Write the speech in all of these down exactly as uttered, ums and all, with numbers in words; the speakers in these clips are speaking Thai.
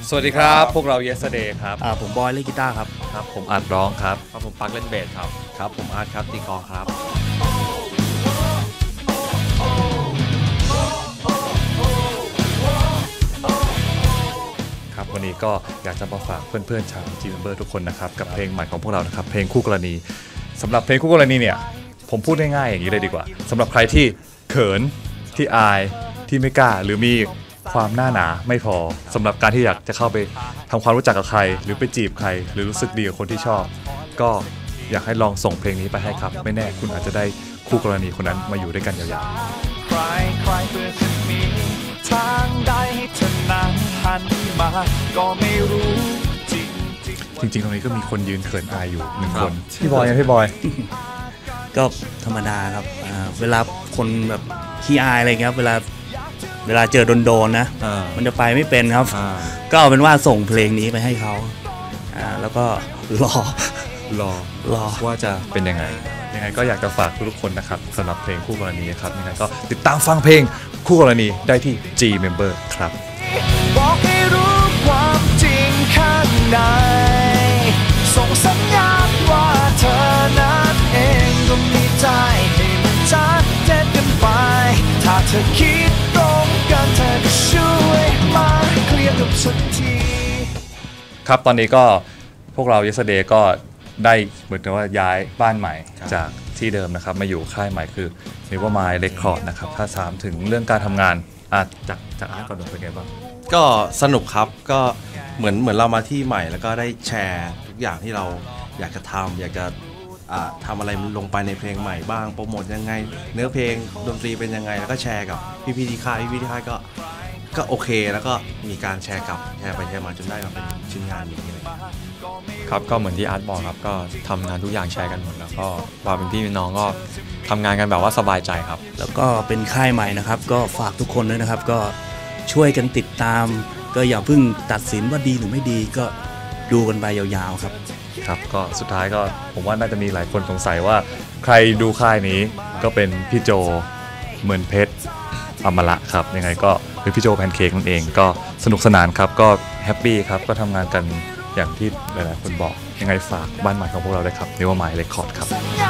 สวัสดีครับพวกเรา Yesterday ครับอ่าผมบอยเล่นกีตาร์ครับครับผมอาร์ตร้องครับครับผมปักเล่นเบสครับครับผมอาร์ตครับตีกลองครับครับวันนี้ก็อยากจะมาฝากเพื่อนๆชาว G Member ทุกคนนะครับกับเพลงใหม่ของพวกเรานะครับเพลงคู่กรณีสำหรับเพลงคู่กรณีเนี่ยผมพูดง่ายๆอย่างนี้เลยดีกว่าสำหรับใครที่เขินที่อายที่ไม่กล้าหรือมีความหน้าหนาไม่พอสำหรับการที่อยากจะเข้าไปทำความรู้จักกับใครหรือไปจีบใครหรือรู้สึกดีกับคนที่ชอบก็อยากให้ลองส่งเพลงนี้ไปให้ครับไม่แน่คุณอาจจะได้คู่กรณีคนนั้นมาอยู่ด้วยกันยาวๆใครใครเพื่อจะมีทางใดให้เธอนั้นหันมาก็ไม่รู้จริงจริงๆตรงนี้ก็มีคนยืนเขินอายอยู่หนึ่งคนพี่บอยนะพี่บอยก็ธรรมดาครับเวลาคนแบบขี้อายอะไรเงี้ยเวลาเวลาเจอโดนๆนะมันจะไปไม่เป็นครับก็เอาเป็นว่าส่งเพลงนี้ไปให้เขาแล้วก็รอรอรอว่าจะเป็นยังไงยังไงก็อยากจะฝากทุกคนนะครับสำหรับเพลงคู่กรณีครับยังไงก็ติดตามฟังเพลงคู่กรณีได้ที่ G Member ครับบอกให้รู้ความจริงข้างในส่งสัญญาณว่าเธอนั้นเองก็มีใจให้มันชัดเจนกันไปถ้าเธอคิดตรงกันเธอก็ช่วยมาเคลียร์กับฉันทีครับตอนนี้ก็พวกเรา Yesterday ก็ได้เหมือนกับว่าย้ายบ้านใหม่จากที่เดิมนะครับมาอยู่ค่ายใหม่คือ Nevermind Record นะครับถ้าถามถึงเรื่องการทำงานอ่ะจากจากอาร์ตก่อนเป็นไงบ้างก็สนุกครับก็เหมือนเหมือนเรามาที่ใหม่แล้วก็ได้แชร์ทุกอย่างที่เราอยากจะทำอยากจะทำอะไรลงไปในเพลงใหม่บ้างโปรโมทยังไงเนื้อเพลงดนตรีเป็นยังไงแล้วก็แชร์กับพี่ๆที่ค่ายพี่ๆที่ค่ายก็ก็โอเคแล้วก็มีการแชร์กับแชร์ไปแชร์มาจนได้มาเป็นชิ้นงานนี้เลยครับก็เหมือนที่อาร์ตบอกครับก็ทำงานทุกอย่างแชร์กันหมดแล้วก็ว่าเป็นพี่เป็นน้องก็ทำงานกันแบบว่าสบายใจครับแล้วก็เป็นค่ายใหม่นะครับก็ฝากทุกคนด้วยนะครับก็ช่วยกันติดตามก็อย่าเพิ่งตัดสินว่าดีหรือไม่ดีก็ดูกันไปยาวๆครับครับก็สุดท้ายก็ผมว่าน่าจะมีหลายคนสงสัยว่าใครดูค่ายนี้ก็เป็นพี่โจเหมือนเพชรอมละครับยังไงก็เป็นพี่โจแพนเค้กนั่นเองก็สนุกสนานครับก็แฮปปี้ครับก็ทำงานกันอย่างที่หลายๆคนบอกยังไงฝากบ้านใหม่ของพวกเราด้วยครับNevermind Recordครับ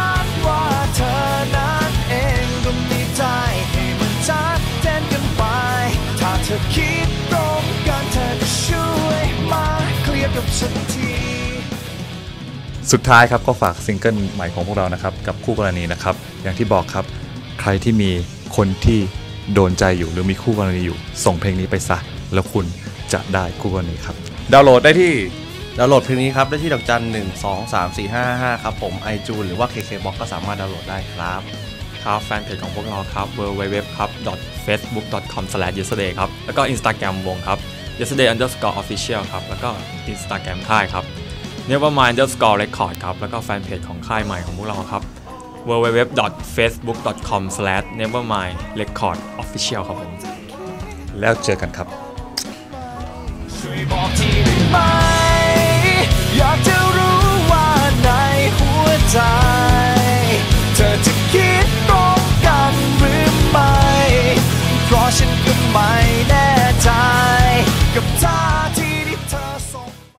เธอคิดตรงกันเธอจะช่วยมาเคลียร์กับฉันทีสุดท้ายครับก็ฝากซิงเกิลใหม่ของพวกเรานะครับกับคู่กรณีนะครับอย่างที่บอกครับใครที่มีคนที่โดนใจอยู่หรือมีคู่กรณีอยู่ส่งเพลงนี้ไปซะแล้วคุณจะได้คู่กรณีครับดาวน์โหลดได้ที่ดาวน์โหลดเพลงนี้ครับได้ที่ดอกจันหนึ่งสองสามสี่ห้าห้าครับผม iTunes หรือว่า เค เค บ็อกซ์ ก็สามารถดาวน์โหลดได้ครับครับแฟนเพจของพวกเราครับ ดับเบิลยู ดับเบิลยู ดับเบิลยู ครับ เฟซบุ๊ก ดอท คอม สแลช เยสเตอร์เดย์ ครับแล้วก็ Instagram วงครับ yesterday underscore official ครับแล้วก็ Instagram ค่ายครับ nevermind underscore record ครับแล้วก็แฟนเพจของค่ายใหม่ของพวกเราครับ ดับเบิลยู ดับเบิลยู ดับเบิลยู ดอท เฟซบุ๊ก ดอท คอม สแลช เนเวอร์มายด์ เรคคอร์ด ออฟฟิเชียล ครับผมแล้วเจอกันครับช่วยบอกทีได้ไหม